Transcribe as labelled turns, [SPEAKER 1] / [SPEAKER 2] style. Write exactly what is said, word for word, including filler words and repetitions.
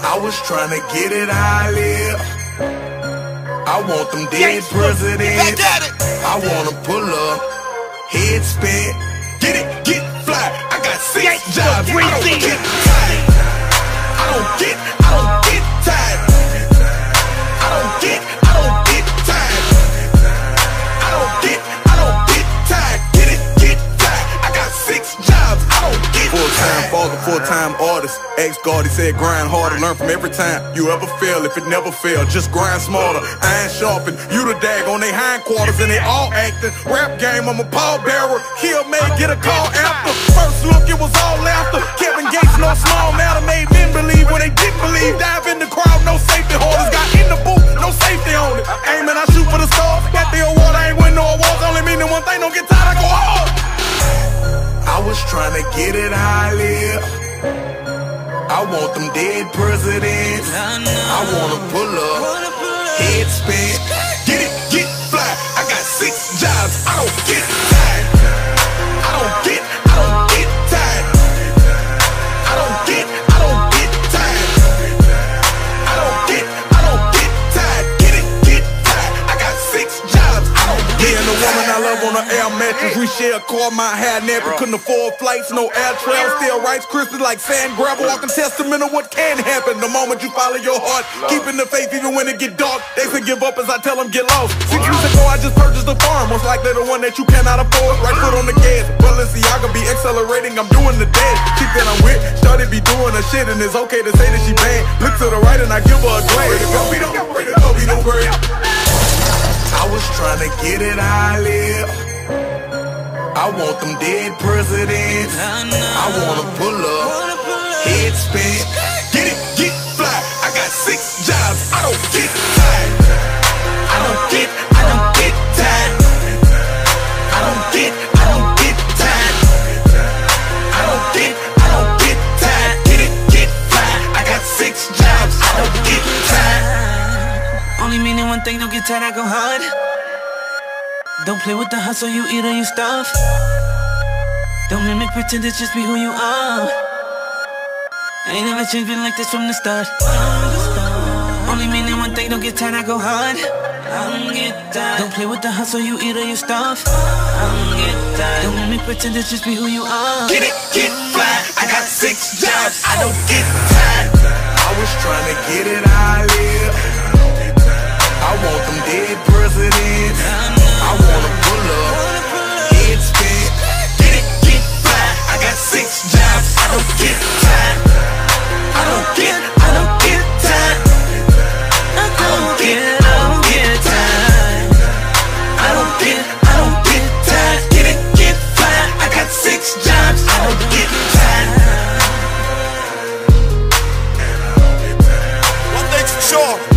[SPEAKER 1] I was trying to get it how I live. I want them dead presidents. I wanna pull up, head spin, get it, get fly. I got six jobs, I don't get tired. I don't get, I don't get tired. I don't get, I don't get tired. I don't get, I don't get tired. Get it, get tired. I got six jobs, I don't get tired. Full-time father, full-time artist. Ex-guard, he said grind harder, learn from every time you ever fail. If it never failed, just grind smarter. Iron sharpen, you the dag on they hindquarters, and they all acting. Rap game, I'm a pallbearer. Kill May, get a call after. First look, it was all laughter. Kevin Gates, no small matter, made men believe when they didn't believe. Dive in the crowd, no safety holders. Got in the booth, no safety on it. Aim and I shoot for the stars. Got the award, I ain't win no awards. Only meaning one thing, don't get tired, I go hard. I was trying to get it how I live. I want them dead presidents. I wanna pull up, head spin, get it, get fly. I got six jobs, I don't get tired. I don't get, I don't get tired. I don't get, I don't get tired. I don't get, I don't get tired. Get it, get tired. I got six jobs, I don't get tired. The woman I love on an air mattress, we share a car, my hair nappy. Couldn't afford flights, no air travel. Still Rice Krispies like sand gravel. Walking testament of what can happen the moment you follow your heart. Keeping the faith even when it get dark. They say give up as I tell them get lost. Six weeks ago I just purchased a farm, most likely the one that you cannot afford. Right foot on the gas, Balenciaga be accelerating, I'm doing the dance. Chick that I'm with, started be doing her shit, and it's okay to say that she bad. Look to the right and I give her a glance. Don't be no, don't be no great. I was trying to get it how I live. I want them dead presidents. I wanna pull up, head spin, get it, get fly. I got six jobs, I don't get tired. I don't get, I don't get tired. I don't get, I don't get tired. I don't get, I don't get tired. Get it, get fly. I got six jobs, I don't get tired.
[SPEAKER 2] Only meaning one thing, don't get tired, I go hard. Don't play with the hustle, you eat or you starve. Don't mimic, pretend to just be who you are. I ain't never changed, been like this from the start. Only meaning one thing, don't get tired, I go hard. Don't play with the hustle, you eat or you starve. Don't mimic, pretend to just be who you are.
[SPEAKER 1] Get it, get fly, I got six jobs, I don't get tired. I was trying to get it how I live. I want them dead presidents. I wanna pull up, head spin, get it, get fly. I got six jobs, I don't get tired. I don't get, I don't get tired. I don't get, I don't get tired. I don't get, I don't get tired. Get it, get fly. I got six jobs, I don't get tired.
[SPEAKER 3] One thing's for sure.